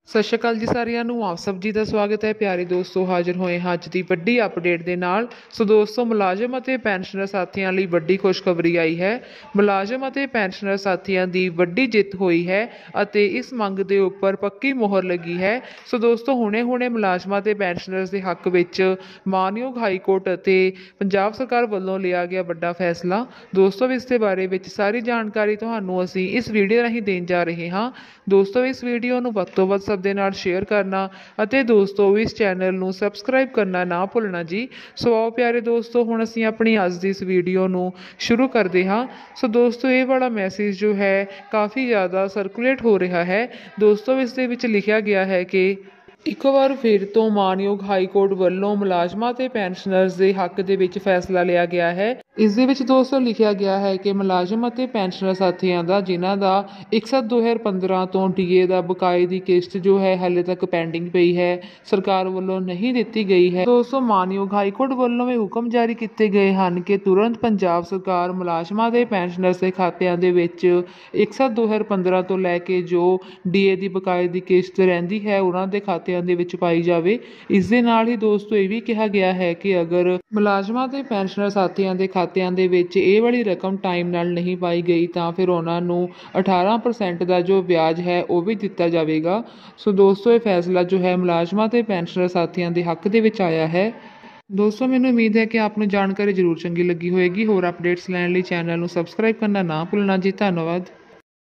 ਸਤਿ ਸ਼੍ਰੀ ਅਕਾਲ ਜੀ ਸਾਰਿਆਂ ਨੂੰ। ਆਪ ਸਭ ਜੀ ਦਾ ਸਵਾਗਤ ਹੈ। ਪਿਆਰੇ ਦੋਸਤੋ, ਹਾਜ਼ਰ ਹੋਏ ਹਾਂ ਅੱਜ ਦੀ ਵੱਡੀ ਅਪਡੇਟ ਦੇ ਨਾਲ। ਸੋ ਦੋਸਤੋ, ਮੁਲਾਜ਼ਮ ਅਤੇ ਪੈਨਸ਼ਨਰ ਸਾਥੀਆਂ ਲਈ ਵੱਡੀ ਖੁਸ਼ਖਬਰੀ ਆਈ ਹੈ। ਮੁਲਾਜ਼ਮ ਅਤੇ ਪੈਨਸ਼ਨਰ ਸਾਥੀਆਂ ਦੀ ਵੱਡੀ ਜਿੱਤ ਹੋਈ ਹੈ ਅਤੇ ਇਸ ਮੰਗ ਦੇ ਉੱਪਰ ਪੱਕੀ ਮੋਹਰ ਲੱਗੀ ਹੈ। ਸੋ ਦੋਸਤੋ, ਹੁਣੇ ਮੁਲਾਜ਼ਮਾਂ ਤੇ ਪੈਨਸ਼ਨਰਸ ਦੇ ਹੱਕ ਵਿੱਚ ਮਾਨਯੋਗ ਹਾਈ ਕੋਰਟ ਅਤੇ ਪੰਜਾਬ ਸਰਕਾਰ ਵੱਲੋਂ ਲਿਆ ਗਿਆ ਵੱਡਾ ਫੈਸਲਾ। ਦੋਸਤੋ, ਇਸ ਦੇ ਬਾਰੇ ਵਿੱਚ ਸਾਰੀ ਜਾਣਕਾਰੀ ਤੁਹਾਨੂੰ ਅਸੀਂ ਇਸ ਵੀਡੀਓ ਰਾਹੀਂ ਦੇਣ ਜਾ ਰਹੇ ਹਾਂ। ਦੋਸਤੋ, ਇਸ ਵੀਡੀਓ ਨੂੰ ਵੱਧ ਤੋਂ ਵੱਧ ਸਭ ਦੇ ਨਾਲ ਸ਼ੇਅਰ ਕਰਨਾ ਅਤੇ ਦੋਸਤੋ ਇਸ ਚੈਨਲ ਨੂੰ ਸਬਸਕ੍ਰਾਈਬ ਕਰਨਾ ਨਾ ਭੁੱਲਣਾ ਜੀ। ਸੋ ਆਓ ਪਿਆਰੇ ਦੋਸਤੋ, ਹੁਣ ਅਸੀਂ ਆਪਣੀ ਅੱਜ ਦੀ ਇਸ ਵੀਡੀਓ ਨੂੰ ਸ਼ੁਰੂ ਕਰਦੇ ਹਾਂ। ਸੋ ਦੋਸਤੋ, ਇਹ ਵਾਲਾ ਮੈਸੇਜ ਜੋ ਹੈ ਕਾਫੀ ਜ਼ਿਆਦਾ ਸਰਕੂਲੇਟ ਹੋ ਰਿਹਾ ਹੈ। ਦੋਸਤੋ, ਇਸ ਦੇ ਵਿੱਚ ਲਿਖਿਆ ਗਿਆ ਹੈ ਕਿ ਇੱਕ ਵਾਰ ਫਿਰ ਤੋਂ ਮਾਨਯੋਗ ਹਾਈ ਕੋਰਟ ਵੱਲੋਂ ਮੁਲਾਜ਼ਮਾਂ ਤੇ ਪੈਨਸ਼ਨਰਸ ਦੇ ਹੱਕ ਦੇ ਵਿੱਚ ਫੈਸਲਾ ਲਿਆ ਗਿਆ ਹੈ। ਇਸ ਦੇ ਵਿੱਚ ਦੋਸਤੋ ਲਿਖਿਆ ਗਿਆ ਹੈ ਕਿ ਮੁਲਾਜ਼ਮ ਅਤੇ ਪੈਨਸ਼ਨਰ ਸਾਥੀਆਂ ਦਾ ਜਿਨ੍ਹਾਂ ਦਾ 1/7/2015 ਤੋਂ ਡੀਏ ਦਾ ਬਕਾਏ ਦੀ ਕਿਸ਼ਤ ਜੋ ਹੈ ਹਾਲੇ ਤੱਕ ਪੈਂਡਿੰਗ ਪਈ ਹੈ, ਸਰਕਾਰ ਵੱਲੋਂ ਨਹੀਂ ਦਿੱਤੀ ਗਈ ਹੈ। ਦੋਸਤੋ, ਮਾਨਯੋਗ ਹਾਈ ਕੋਰਟ ਵੱਲੋਂ ਇਹ ਹੁਕਮ ਜਾਰੀ ਕੀਤੇ ਗਏ ਹਨ ਕਿ ਤੁਰੰਤ ਪੰਜਾਬ ਸਰਕਾਰ ਮੁਲਾਜ਼ਮਾਂ ਦੇ ਪੈਨਸ਼ਨਰਸ ਦੇ ਖਾਤਿਆਂ ਦੇ ਵਿੱਚ 1/7/2015 ਤੋਂ ਲੈ ਕੇ ਜੋ ਡੀਏ ਦੀ ਬਕਾਏ ਦੀ ਕਿਸ਼ਤ ਰਹਿੰਦੀ ਹੈ ਉਹਨਾਂ ਦੇ ਖਾਤਿਆਂ ਦੇ ਵਿੱਚ ਪਾਈ ਜਾਵੇ। ਇਸ ਦੇ ਨਾਲ ਹੀ ਦੋਸਤੋ ਇਹ ਵੀ ਕਿਹਾ ਗਿਆ ਹੈ ਕਿ ਅਗਰ ਮੁਲਾਜ਼ਮਾਂ ਤੇ ਪੈਨਸ਼ਨਰ ਸਾਥੀਆਂ ਦੇ ਖਾਤਿਆਂ ਦੇ ਵਿੱਚ ਇਹ ਵਾਲੀ ਰਕਮ ਟਾਈਮ ਨਾਲ ਨਹੀਂ ਪਾਈ ਗਈ ਤਾਂ ਫਿਰ ਉਹਨਾਂ ਨੂੰ 18% ਦਾ ਜੋ ਵਿਆਜ ਹੈ ਉਹ ਵੀ ਦਿੱਤਾ ਜਾਵੇਗਾ। ਸੋ ਦੋਸਤੋ, ਇਹ ਫੈਸਲਾ ਜੋ ਹੈ ਮੁਲਾਜ਼ਮਾਂ ਤੇ ਪੈਨਸ਼ਨਰ ਸਾਥੀਆਂ ਦੇ ਹੱਕ ਦੇ ਵਿੱਚ ਆਇਆ ਹੈ। ਦੋਸਤੋ, ਮੈਨੂੰ ਉਮੀਦ ਹੈ ਕਿ ਆਪ ਨੂੰ ਜਾਣਕਾਰੀ ਜ਼ਰੂਰ ਚੰਗੀ ਲੱਗੀ ਹੋਏਗੀ। ਹੋਰ ਅਪਡੇਟਸ ਲੈਣ ਲਈ ਚੈਨਲ ਨੂੰ ਸਬਸਕ੍ਰਾਈਬ ਕਰਨਾ ਨਾ ਭੁੱਲਣਾ ਜੀ। ਧੰਨਵਾਦ।